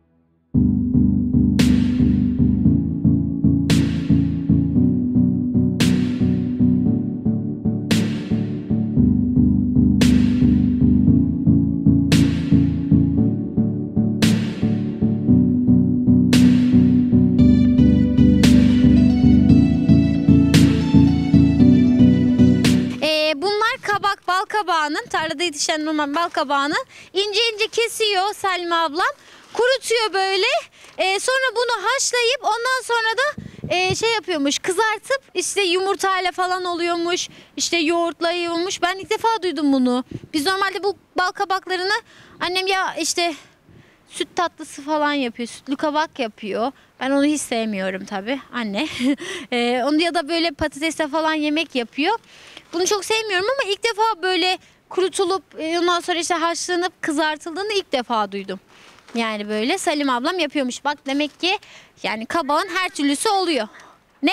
Ee, bunlar kabak, bal kabağının, tarlada yetişen normal bal kabağını ince ince kesiyor Selma ablam. Kurutuyor böyle. Ee, sonra bunu haşlayıp ondan sonra da e, şey yapıyormuş, kızartıp işte yumurtayla falan oluyormuş. İşte yoğurtla yiyormuş. Ben ilk defa duydum bunu. Biz normalde bu bal kabaklarını annem ya işte süt tatlısı falan yapıyor. Sütlü kabak yapıyor. Ben onu hiç sevmiyorum tabii anne. Ee, onu ya da böyle patatesle falan yemek yapıyor. Bunu çok sevmiyorum ama ilk defa böyle kurutulup e, ondan sonra işte haşlanıp kızartıldığını ilk defa duydum. Yani böyle Salim ablam yapıyormuş. Bak demek ki yani kabağın her türlüsü oluyor. Ne?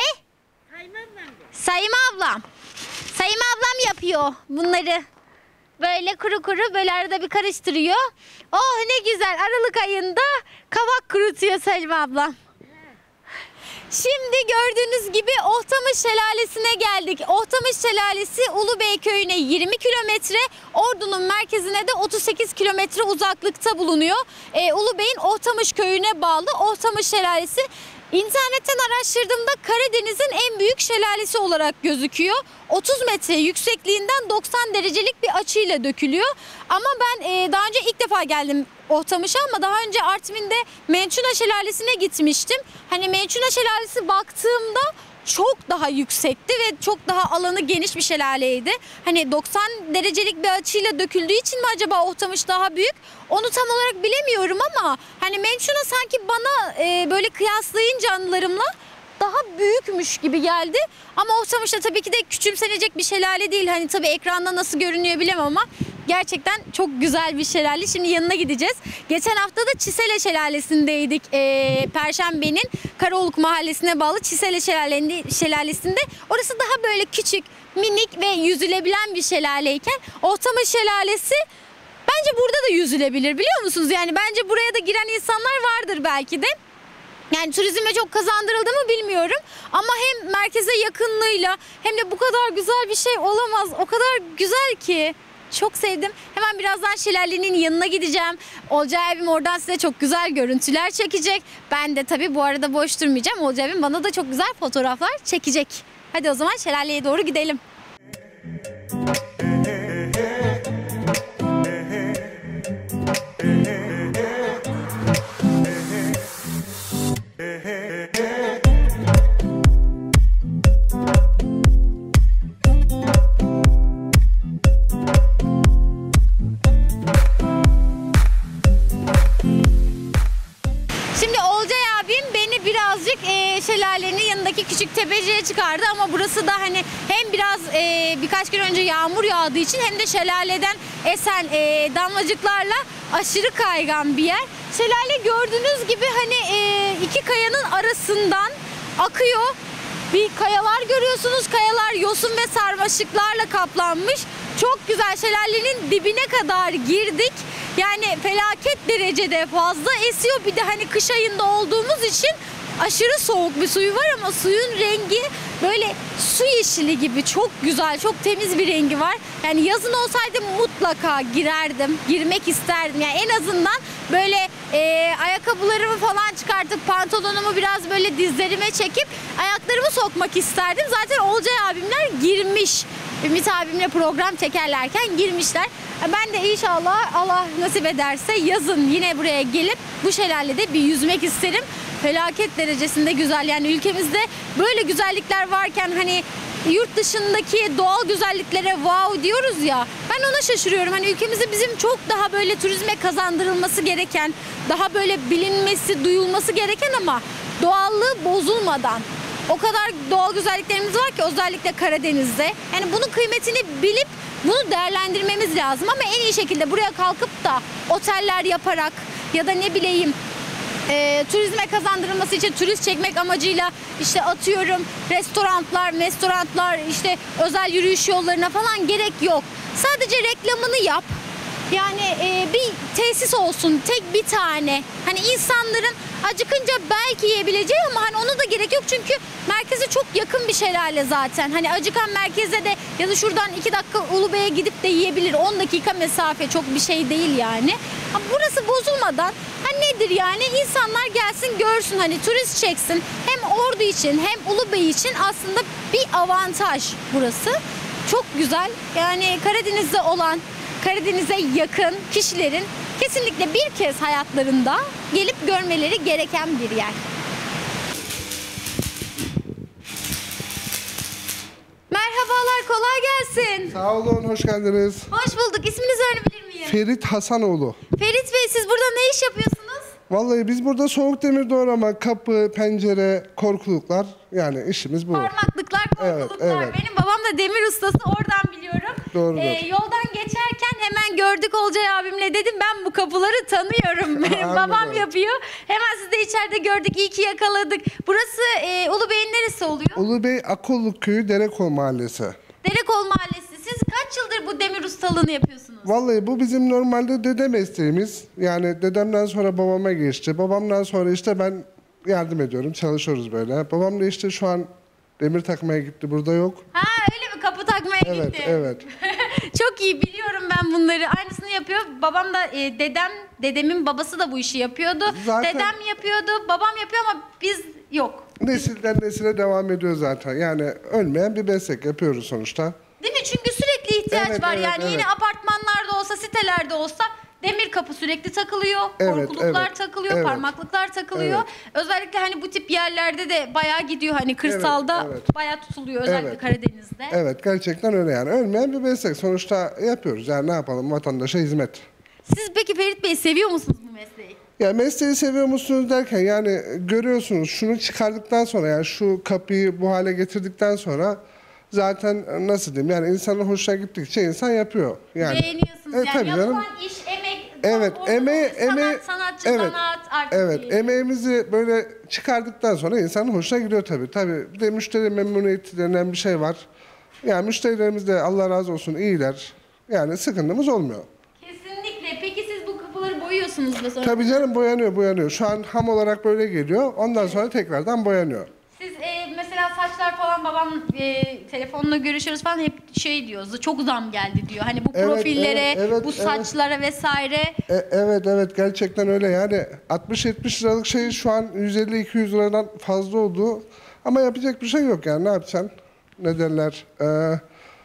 Sayım ablam. Sayım ablam yapıyor bunları. Böyle kuru kuru böyle arada bir karıştırıyor. Oh ne güzel Aralık ayında kabak kurutuyor Salim ablam. Şimdi gördüğünüz gibi Ohtamış Şelalesi'ne geldik. Ohtamış Şelalesi Ulubey köyüne yirmi kilometre, Ordu'nun merkezine de otuz sekiz kilometre uzaklıkta bulunuyor. Ee, Ulubey'in Ohtamış köyüne bağlı Ohtamış Şelalesi. İnternetten araştırdığımda Karadeniz'in en büyük şelalesi olarak gözüküyor. otuz metre yüksekliğinden doksan derecelik bir açıyla dökülüyor. Ama ben e, daha önce ilk defa geldim Ohtamış'a ama daha önce Artvin'de Mençuna Şelalesi'ne gitmiştim. Hani Mençuna Şelalesi baktığımda çok daha yüksekti ve çok daha alanı geniş bir şelaleydi. Hani doksan derecelik bir açıyla döküldüğü için mi acaba Ohtamış daha büyük? Onu tam olarak bilemiyorum ama hani Mençuna sanki bana e, böyle kıyaslayınca anılarımla daha büyükmüş gibi geldi. Ama Ohtamış da tabii ki de küçümsenecek bir şelale değil. Hani tabii ekranda nasıl görünüyor bilemem ama gerçekten çok güzel bir şelale. Şimdi yanına gideceğiz. Geçen hafta da Çisele Şelalesi'ndeydik. Ee, Perşembe'nin Karaoluk Mahallesi'ne bağlı Çisele Şelalesi'nde. Orası daha böyle küçük, minik ve yüzülebilen bir şelaleyken Ohtamış Şelalesi bence burada da yüzülebilir biliyor musunuz? Yani bence buraya da giren insanlar vardır belki de. Yani turizme çok kazandırıldı mı bilmiyorum. Ama hem merkeze yakınlığıyla hem de bu kadar güzel bir şey olamaz. O kadar güzel ki. Çok sevdim. Hemen birazdan şelalenin yanına gideceğim. Olcay abim oradan size çok güzel görüntüler çekecek. Ben de tabii bu arada boş durmayacağım. Olcay abim bana da çok güzel fotoğraflar çekecek. Hadi o zaman şelaleye doğru gidelim. Şimdi Olcay abim beni birazcık e, şelalenin yanındaki küçük tepeciye çıkardı ama burası da hani hem biraz e, birkaç gün önce yağmur yağdığı için hem de şelaleden esen e, damlacıklarla aşırı kaygan bir yer. şelale gördüğünüz gibi hani e, iki kayanın arasından akıyor. Bir kayalar görüyorsunuz. Kayalar yosun ve sarmaşıklarla kaplanmış. Çok güzel, şelalenin dibine kadar girdik. Yani felaket derecede fazla esiyor. Bir de hani kış ayında olduğumuz için aşırı soğuk bir suyu var ama suyun rengi böyle su yeşili gibi, çok güzel, çok temiz bir rengi var. Yani yazın olsaydı mutlaka girerdim, girmek isterdim. Yani en azından böyle e, ayakkabılarımı falan çıkartıp pantolonumu biraz böyle dizlerime çekip ayaklarımı sokmak isterdim. Zaten Olcay abimler girmiş. Ümit abimle program çekerlerken girmişler. Ben de inşallah Allah nasip ederse yazın yine buraya gelip bu şelalede bir yüzmek isterim. Felaket derecesinde güzel. Yani ülkemizde böyle güzellikler varken hani yurt dışındaki doğal güzelliklere wow diyoruz ya. Ben ona şaşırıyorum. Hani ülkemizde bizim çok daha böyle turizme kazandırılması gereken, daha böyle bilinmesi, duyulması gereken ama doğallığı bozulmadan. O kadar doğal güzelliklerimiz var ki özellikle Karadeniz'de. Yani bunun kıymetini bilip bunu değerlendirmemiz lazım ama en iyi şekilde buraya kalkıp da oteller yaparak ya da ne bileyim e, turizme kazandırılması için turist çekmek amacıyla işte atıyorum restoranlar, restoranlar işte özel yürüyüş yollarına falan gerek yok. Sadece reklamını yap. Yani e, bir tesis olsun, tek bir tane. Hani insanların acıkınca belki yiyebileceği ama hani ona da gerek yok çünkü merkeze çok yakın bir şelale zaten. Hani acıkan merkeze de ya da şuradan iki dakika Ulubey'e gidip de yiyebilir. on dakika mesafe, çok bir şey değil yani. Ama burası bozulmadan ha nedir yani, insanlar gelsin görsün, hani turist çeksin. Hem Ordu için hem Ulubey için aslında bir avantaj burası. Çok güzel. Yani Karadeniz'de olan, Karadeniz'e yakın kişilerin kesinlikle bir kez hayatlarında gelip görmeleri gereken bir yer. Merhabalar, kolay gelsin. Sağ olun, hoş geldiniz. Hoş bulduk. İsminizi öğrenebilir miyim? Ferit Hasanoğlu. Ferit Bey, siz burada ne iş yapıyorsunuz? Vallahi biz burada soğuk demir doğrama, kapı, pencere, korkuluklar, yani işimiz bu. Parmaklıklar, korkuluklar. Evet, evet. Benim babam da demir ustası, oradan biliyorum. Doğrudur. Ee, yoldan geçerken hemen gördük Olcay abimle, dedim ben bu kapıları tanıyorum. Benim babam Anladım. yapıyor. Hemen siz de içeride gördük, iyi ki yakaladık. Burası e, Ulubey'in neresi oluyor? Ulubey Akolluk Köyü Derekol Mahallesi. Derekol Mahallesi. Siz kaç yıldır bu demir ustalığını yapıyorsunuz? Vallahi bu bizim normalde dede mesleğimiz. Yani dedemden sonra babama geçti. Babamdan sonra işte ben yardım ediyorum, çalışıyoruz böyle. Babam da işte şu an demir takmaya gitti, burada yok. Ha öyle mi? Kapı takmaya Evet, gitti. evet. Çok iyi biliyorum ben bunları. Aynısını yapıyor. Babam da e, dedem, dedemin babası da bu işi yapıyordu. Zaten- Dedem yapıyordu, babam yapıyor ama biz yok. Nesilden nesile devam ediyor zaten. Yani ölmeyen bir meslek yapıyoruz sonuçta. Değil mi? Çünkü sürekli ihtiyaç Evet, var. evet, yani evet. yine apartmanlarda olsa, sitelerde olsa demir kapı sürekli takılıyor. Evet, korkuluklar evet, takılıyor, evet. parmaklıklar takılıyor. Özellikle hani bu tip yerlerde de bayağı gidiyor. Hani kırsalda Evet, evet. bayağı tutuluyor özellikle Evet. Karadeniz'de. Evet, gerçekten öyle yani. Ölmeyen bir meslek. Sonuçta yapıyoruz. Yani ne yapalım, vatandaşa hizmet. Siz peki Ferit Bey seviyor musunuz bu mesleği? Ya mesleği seviyor musunuz derken yani görüyorsunuz şunu çıkardıktan sonra, yani şu kapıyı bu hale getirdikten sonra zaten nasıl diyeyim, yani insanın hoşuna gittikçe insan yapıyor. Yani. Beğeniyorsunuz E, yani. tabii canım. Yapılan iş, emek, Evet, orada emeği, sanat, emeği, sanatçı, evet, sanat artık evet, değil. emeğimizi böyle çıkardıktan sonra insanın hoşuna gidiyor tabii. Tabii bir de müşteri memnuniyeti denen bir şey var. Yani müşterilerimiz de Allah razı olsun iyiler. Yani sıkıntımız olmuyor. Kesinlikle. Peki siz bu kapıları boyuyorsunuz mu sonra? Tabii canım, boyanıyor, boyanıyor. Şu an ham olarak böyle geliyor. Ondan sonra tekrardan boyanıyor. Siz e, mesela saçlar falan, babam e, telefonla görüşüyoruz falan, hep şey diyor, çok zam geldi diyor. Hani bu Evet, profillere, evet, evet, bu evet. saçlara vesaire. E, evet evet gerçekten öyle yani altmış yetmiş liralık şey şu an yüz elli iki yüz liradan fazla oldu. Ama yapacak bir şey yok yani, ne yapacaksın? Ne derler? Ee,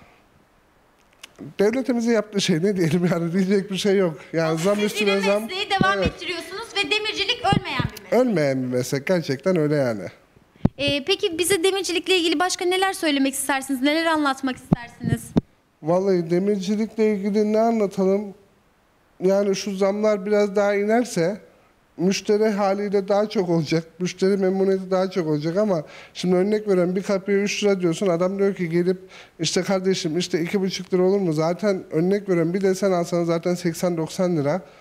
devletimizin yaptığı şey, ne diyelim yani, diyecek bir şey yok. Yani zam Siz üstüne yine zam. mesleği devam Evet. ettiriyorsunuz ve demircilik ölmeyen bir meslek. Ölmeyen bir meslek, gerçekten öyle yani. E, peki bize demircilikle ilgili başka neler söylemek istersiniz? Neler anlatmak istersiniz? Vallahi demircilikle ilgili ne anlatalım? Yani şu zamlar biraz daha inerse müşteri haliyle daha çok olacak. Müşteri memnuniyeti daha çok olacak ama şimdi örnek veriyorum, bir kapıya üç lira diyorsun. Adam diyor ki gelip işte kardeşim işte iki buçuk lira olur mu? Zaten örnek veriyorum, bir desen alsanız zaten seksen doksan lira.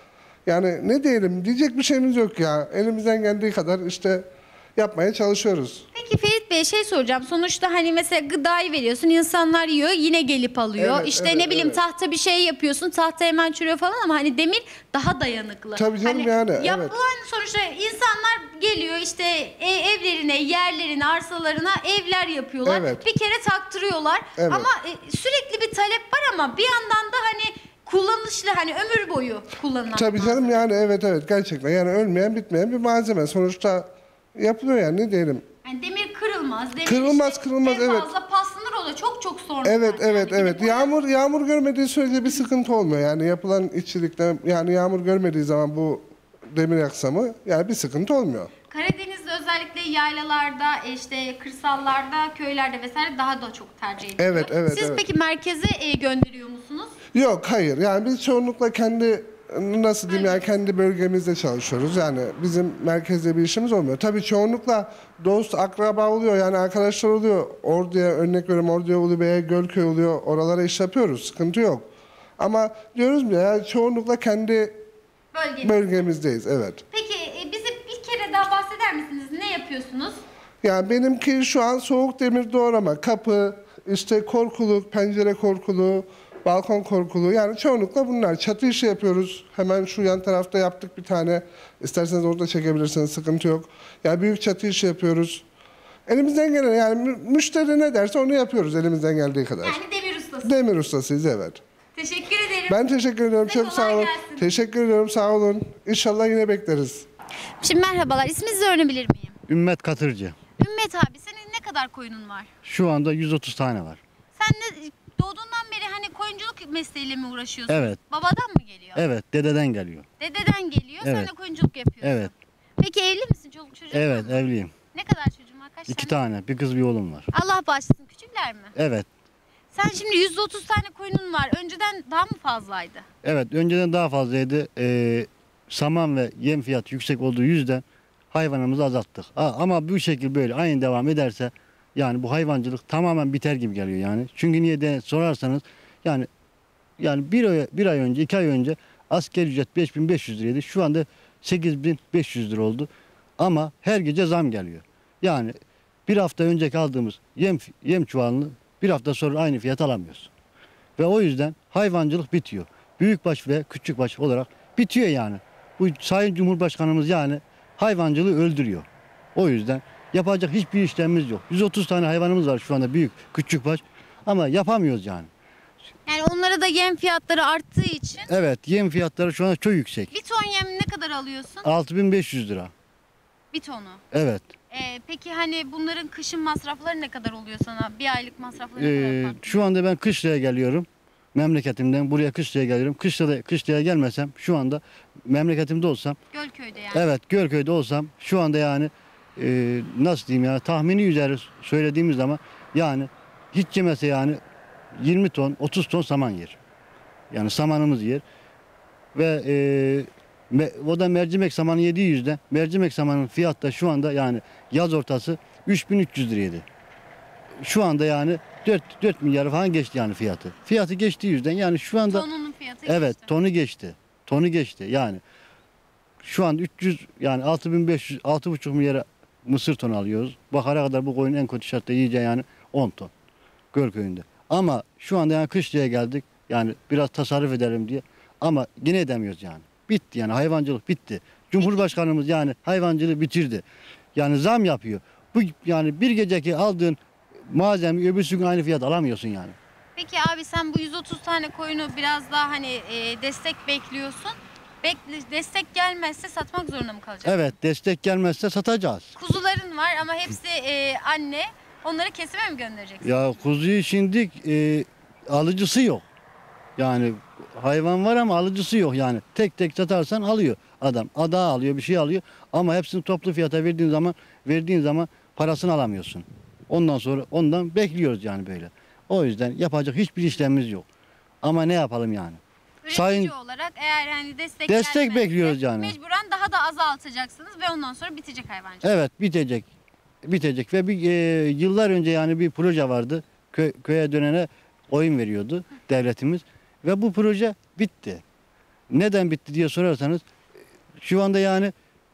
Yani ne diyelim, diyecek bir şeyimiz yok ya. Elimizden geldiği kadar işte yapmaya çalışıyoruz. Peki Ferit Bey şey soracağım. Sonuçta hani mesela gıdayı veriyorsun, insanlar yiyor, yine gelip alıyor. Evet, işte evet, ne bileyim evet. tahta bir şey yapıyorsun, tahta hemen çürüyor falan ama hani demir daha dayanıklı. Tabii canım hani yani, evet. Yapılan sonuçta insanlar geliyor işte e- evlerine, yerlerine, arsalarına evler yapıyorlar. Evet. Bir kere taktırıyorlar. Evet. Ama e, sürekli bir talep var ama bir yandan da hani kullanışlı, hani ömür boyu kullanılan. Tabii bir canım malzeme. yani, evet evet, gerçekten yani ölmeyen bitmeyen bir malzeme. Sonuçta yapılıyor yani, ne diyelim. Yani demir kırılmaz. Demir Kırılmaz, işte kırılmaz, en evet. fazla paslanır oluyor. Çok çok sonra. Evet evet yani. evet. Yağmur yağmur görmediği sürece bir sıkıntı olmuyor. Yani yapılan işçilikte, yani yağmur görmediği zaman bu demir aksamı, yani bir sıkıntı olmuyor. Karadeniz'de özellikle yaylalarda, işte kırsallarda, köylerde vesaire daha da çok tercih ediliyor. Evet, evet, Siz evet. peki merkeze e, gönderiyor musunuz? Yok, hayır. Yani biz çoğunlukla kendi, nasıl diyeyim, yani kendi bölgemizde çalışıyoruz. Yani bizim merkezde bir işimiz olmuyor. Tabii çoğunlukla dost, akraba oluyor. Yani arkadaşlar oluyor. Ordu'ya, örnek veriyorum, Ordu'ya, Ulubey'e, Gölköy oluyor. Oralara iş yapıyoruz. Sıkıntı yok. Ama diyoruz ya, yani çoğunlukla kendi Bölge. bölgemizdeyiz. Evet. Peki e, bize bir kere daha bahseder misiniz? Ne yapıyorsunuz? Yani benimki şu an soğuk demir doğrama, kapı, işte korkuluk, pencere korkuluğu, balkon korkuluğu, yani çoğunlukla bunlar. Çatı işi yapıyoruz. Hemen şu yan tarafta yaptık bir tane. İsterseniz orada çekebilirsiniz, sıkıntı yok. Yani büyük çatı işi yapıyoruz. Elimizden gelen, yani mü- müşteri ne derse onu yapıyoruz elimizden geldiği kadar. Yani demir ustası. Demir ustasıyız, evet. Teşekkür ederim. Ben teşekkür ediyorum, Size çok kolay sağ olun. gelsin. Teşekkür ediyorum, sağ olun. İnşallah yine bekleriz. Şimdi merhabalar. İsminizi öğrenebilir miyim? Ümmet Katırcı. Ümmet abi, senin ne kadar koyunun var? Şu anda yüz otuz tane var. Sen de doğduğundan beri hani koyunculuk mesleğiyle mi uğraşıyorsun? Evet. Babadan mı geliyor? Evet, dededen geliyor. Dededen geliyor, sen Evet. de koyunculuk yapıyorsun. Evet. Peki evli misin? Çoluk çocuğun var Evet, mı? evliyim. Ne kadar çocuğun var? Kaç İki tane? tane, bir kız bir oğlum var. Allah bağışlasın. Küçükler mi? Evet. Sen şimdi yüz otuz tane koyunun var. Önceden daha mı fazlaydı? Evet, önceden daha fazlaydı. Ee, saman ve yem fiyatı yüksek olduğu yüzden hayvanımızı azalttık. Ha, ama bu şekil böyle aynı devam ederse yani bu hayvancılık tamamen biter gibi geliyor yani. Çünkü niye de sorarsanız yani yani bir ay, bir ay önce, iki ay önce asgari ücret beş bin beş yüz liraydı. Şu anda sekiz bin beş yüz lira oldu. Ama her gece zam geliyor. Yani bir hafta önceki aldığımız yem yem çuvalını bir hafta sonra aynı fiyat alamıyoruz. Ve o yüzden hayvancılık bitiyor. Büyükbaş ve küçükbaş olarak bitiyor yani. Bu Sayın Cumhurbaşkanımız yani hayvancılığı öldürüyor. O yüzden yapacak hiçbir işlemimiz yok. yüz otuz tane hayvanımız var şu anda, büyük, küçükbaş, ama yapamıyoruz yani. Yani onlara da yem fiyatları arttığı için Evet, yem fiyatları şu anda çok yüksek. bir ton yem ne kadar alıyorsun? altı bin beş yüz lira. Bir tonu. Evet. Ee, peki hani bunların kışın masrafları ne kadar oluyor sana? Bir aylık masrafları ne kadar Ee, farklı? şu anda ben kışlaya geliyorum. Memleketimden buraya kışlaya geliyorum. Kışlaya, kışlaya gelmesem şu anda memleketimde olsam, Gölköy'de yani. evet Gölköy'de olsam şu anda yani e, nasıl diyeyim ya, tahmini üzeri söylediğimiz zaman yani hiç yemese yani yirmi ton otuz ton saman yer. Yani samanımız yer. Ve e, me, o da mercimek samanı yedi yüzden. Mercimek samanın fiyatı da şu anda yani yaz ortası üç bin üç yüz liraydı. Şu anda yani dört, dört milyar falan geçti yani fiyatı. Fiyatı geçtiği yüzden yani şu anda Tonunun fiyatı evet geçti. tonu geçti. Tonu geçti yani. Şu an üç yüz yani altı bin beş yüz altı buçuk milyara mısır tonu alıyoruz. Bakara kadar bu koyun en kötü şartta yiyeceği yani on ton. Gölköy'ünde. Ama şu anda yani kışlaya geldik. Yani biraz tasarruf edelim diye. Ama yine edemiyoruz yani. Bitti yani, hayvancılık bitti. Cumhurbaşkanımız yani hayvancılığı bitirdi. Yani zam yapıyor. Bu yani bir geceki aldığın malzeme öbürsü gün aynı fiyat alamıyorsun yani. Peki abi sen bu yüz otuz tane koyunu biraz daha hani e, destek bekliyorsun. Bekle, destek gelmezse satmak zorunda mı kalacaksın? Evet, destek gelmezse satacağız. Kuzuların var ama hepsi e, anne. Onları kesime mi göndereceksin? Ya kuzuyu şimdi e, alıcısı yok. Yani hayvan var ama alıcısı yok yani. Tek tek satarsan alıyor adam. Ada alıyor, bir şey alıyor ama hepsini toplu fiyata verdiğin zaman verdiğin zaman parasını alamıyorsun. Ondan sonra ondan bekliyoruz yani böyle. O yüzden yapacak hiçbir işlemimiz yok. Ama ne yapalım yani? Üretici Sayın- olarak eğer hani destek Destek gelmezse bekliyoruz yani. Mecburen daha da azaltacaksınız ve ondan sonra bitecek hayvancılık. Evet, bitecek. Bitecek ve bir e, yıllar önce yani bir proje vardı. Kö, köye dönene oyun veriyordu devletimiz ve bu proje bitti. Neden bitti diye sorarsanız Şu anda yani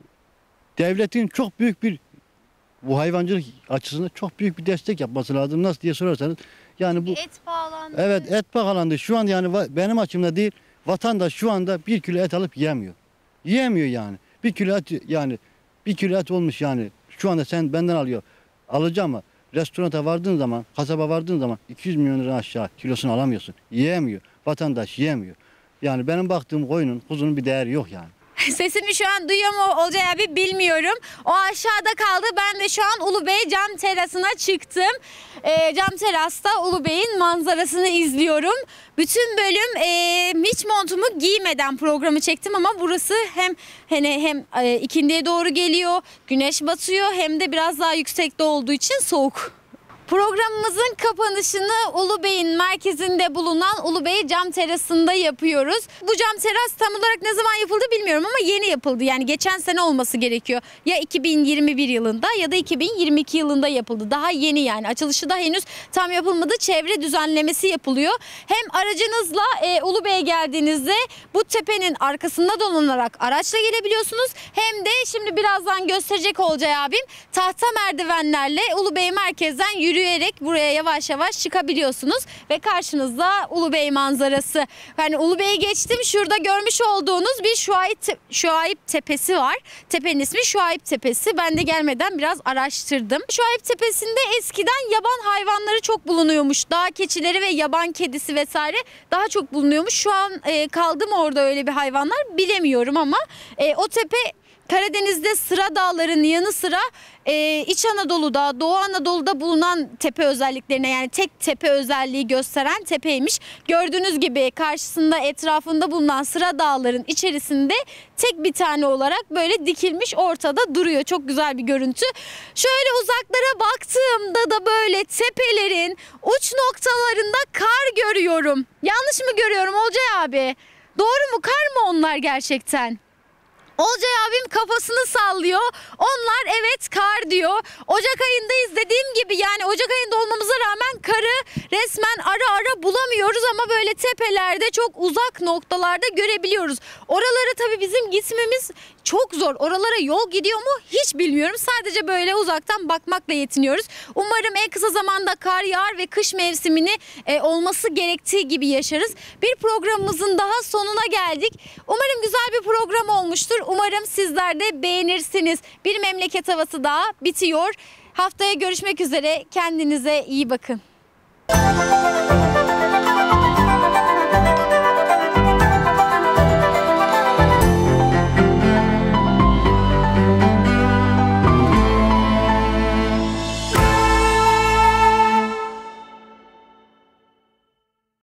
devletin çok büyük bir bu hayvancılık açısından çok büyük bir destek yapması lazım. Nasıl diye sorarsanız yani bu Et pahalandı. evet et pahalandı. Şu an yani va- benim açımda değil vatandaş şu anda bir kilo et alıp yiyemiyor. Yiyemiyor yani. Bir kilo et yani bir kilo et olmuş yani. Şu anda sen benden alıyor. Alacağım ama restorana vardığın zaman, kasaba vardığın zaman iki yüz milyon lira aşağı kilosunu alamıyorsun. Yiyemiyor. Vatandaş yiyemiyor. Yani benim baktığım koyunun, kuzunun bir değeri yok yani. Sesimi şu an duyuyor mu Olcay abi bilmiyorum. O aşağıda kaldı. Ben de şu an Ulubey cam terasına çıktım. Ee, cam terasta Ulubey'in manzarasını izliyorum. Bütün bölüm e, hiç montumu giymeden programı çektim ama burası hem hani hem e, ikindiye doğru geliyor, güneş batıyor hem de biraz daha yüksekte olduğu için soğuk. Programımızın kapanışını Ulubey'in merkezinde bulunan Ulubey cam terasında yapıyoruz. Bu cam teras tam olarak ne zaman yapıldı bilmiyorum ama yeni yapıldı. Yani geçen sene olması gerekiyor. Ya iki bin yirmi bir yılında ya da iki bin yirmi iki yılında yapıldı. Daha yeni yani. Açılışı da henüz tam yapılmadı. Çevre düzenlemesi yapılıyor. Hem aracınızla e, Ulubey'e geldiğinizde bu tepenin arkasında dolanarak araçla gelebiliyorsunuz. Hem de şimdi birazdan gösterecek Olcay abim tahta merdivenlerle Ulubey merkezden yürüyerek buraya yavaş yavaş çıkabiliyorsunuz ve karşınızda Ulubey manzarası. Yani Ulubey'i geçtim, şurada görmüş olduğunuz bir Şuayip, Şuayip Tepesi var. Tepenin ismi Şuayip Tepesi. Ben de gelmeden biraz araştırdım. Şuayip Tepesi'nde eskiden yaban hayvanları çok bulunuyormuş. Dağ keçileri ve yaban kedisi vesaire daha çok bulunuyormuş. Şu an e, kaldı mı orada öyle bir hayvanlar bilemiyorum ama e, o tepe Karadeniz'de Sıra Dağları'nın yanı sıra e, İç Anadolu'da, Doğu Anadolu'da bulunan tepe özelliklerine yani tek tepe özelliği gösteren tepeymiş. Gördüğünüz gibi karşısında etrafında bulunan Sıra Dağları'nın içerisinde tek bir tane olarak böyle dikilmiş ortada duruyor. Çok güzel bir görüntü. Şöyle uzaklara baktığımda da böyle tepelerin uç noktalarında kar görüyorum. Yanlış mı görüyorum Olcay abi? Doğru mu? Kar mı onlar gerçekten? Olcay abim kafasını sallıyor. Onlar evet kar diyor. Ocak ayındayız dediğim gibi yani Ocak ayında olmamıza rağmen karı resmen ara ara bulamıyoruz ama böyle tepelerde çok uzak noktalarda görebiliyoruz. Oralara tabii bizim gitmemiz çok zor. Oralara yol gidiyor mu hiç bilmiyorum. Sadece böyle uzaktan bakmakla yetiniyoruz. Umarım en kısa zamanda kar yağar ve kış mevsimini e, olması gerektiği gibi yaşarız. Bir programımızın daha sonuna geldik. Umarım güzel bir program olmuştur. Umarım sizler de beğenirsiniz. Bir memleket havası daha bitiyor. Haftaya görüşmek üzere. Kendinize iyi bakın.